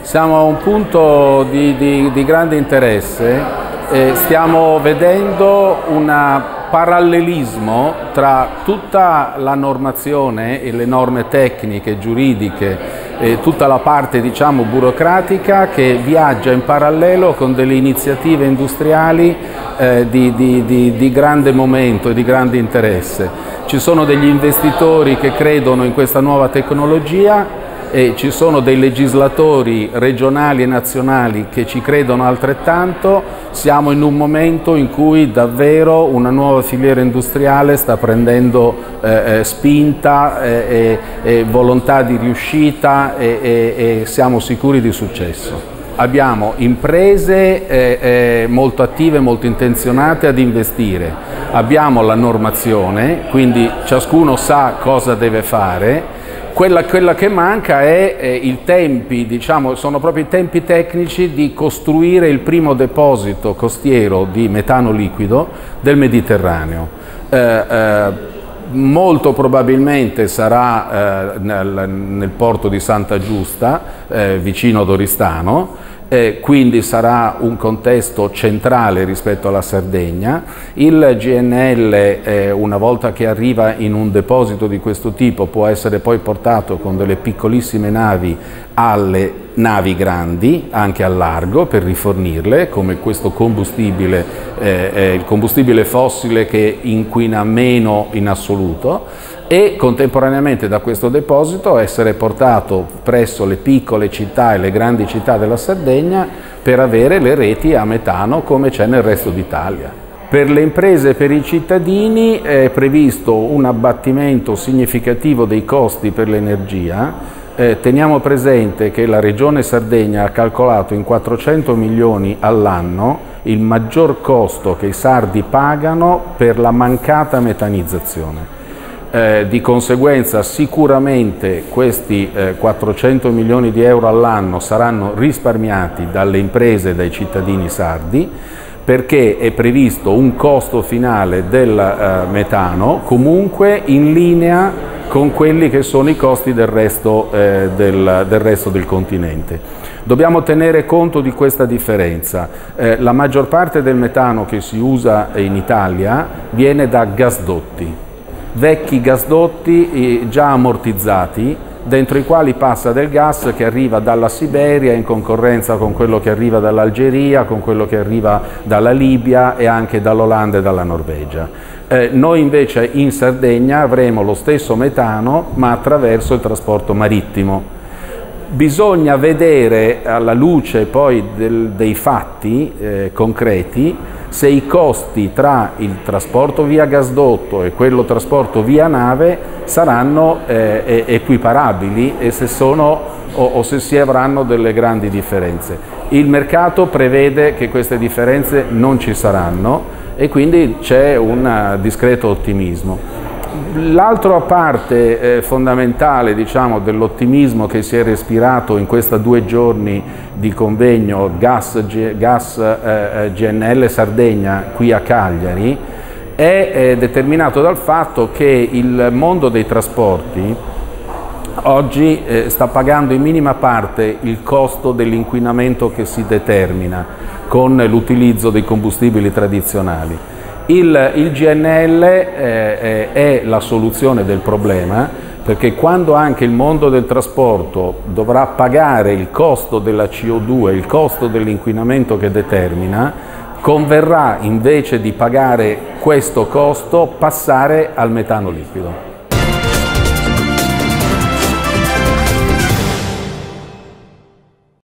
Siamo a un punto di grande interesse, stiamo vedendo un parallelismo tra tutta la normazione e le norme tecniche, giuridiche, e tutta la parte diciamo burocratica che viaggia in parallelo con delle iniziative industriali di grande momento e di grande interesse. Ci sono degli investitori che credono in questa nuova tecnologia e ci sono dei legislatori regionali e nazionali che ci credono altrettanto. Siamo in un momento in cui davvero una nuova filiera industriale sta prendendo spinta e volontà di riuscita e siamo sicuri di successo. Abbiamo imprese molto attive, molto intenzionate ad investire. Abbiamo la normazione, quindi ciascuno sa cosa deve fare. Quella che manca è i tempi, diciamo, sono proprio i tempi tecnici di costruire il primo deposito costiero di metano liquido del Mediterraneo. Molto probabilmente sarà nel porto di Santa Giusta, vicino ad Oristano. Quindi sarà un contesto centrale rispetto alla Sardegna. Il GNL, una volta che arriva in un deposito di questo tipo, può essere poi portato con delle piccolissime navi alle navi grandi, anche al largo, per rifornirle, come questo combustibile, il combustibile fossile che inquina meno in assoluto, e contemporaneamente da questo deposito essere portato presso le piccole città e le grandi città della Sardegna per avere le reti a metano come c'è nel resto d'Italia. Per le imprese e per i cittadini è previsto un abbattimento significativo dei costi per l'energia. Teniamo presente che la Regione Sardegna ha calcolato in 400 milioni all'anno il maggior costo che i sardi pagano per la mancata metanizzazione. Di conseguenza sicuramente questi 400 milioni di euro all'anno saranno risparmiati dalle imprese e dai cittadini sardi, perché è previsto un costo finale del metano comunque in linea con quelli che sono i costi del resto del continente. Dobbiamo tenere conto di questa differenza. La maggior parte del metano che si usa in Italia viene da gasdotti. Vecchi gasdotti già ammortizzati, dentro i quali passa del gas che arriva dalla Siberia in concorrenza con quello che arriva dall'Algeria, con quello che arriva dalla Libia e anche dall'Olanda e dalla Norvegia. Noi invece in Sardegna avremo lo stesso metano ma attraverso il trasporto marittimo. Bisogna vedere alla luce poi dei fatti concreti se i costi tra il trasporto via gasdotto e quello trasporto via nave saranno equiparabili e se sono o se si avranno delle grandi differenze. Il mercato prevede che queste differenze non ci saranno e quindi c'è un discreto ottimismo. L'altra parte fondamentale, diciamo, dell'ottimismo che si è respirato in questi 2 giorni di convegno Gas GNL Sardegna qui a Cagliari è determinato dal fatto che il mondo dei trasporti oggi sta pagando in minima parte il costo dell'inquinamento che si determina con l'utilizzo dei combustibili tradizionali. Il GNL è la soluzione del problema, perché quando anche il mondo del trasporto dovrà pagare il costo della CO2, il costo dell'inquinamento che determina, converrà invece di pagare questo costo passare al metano liquido.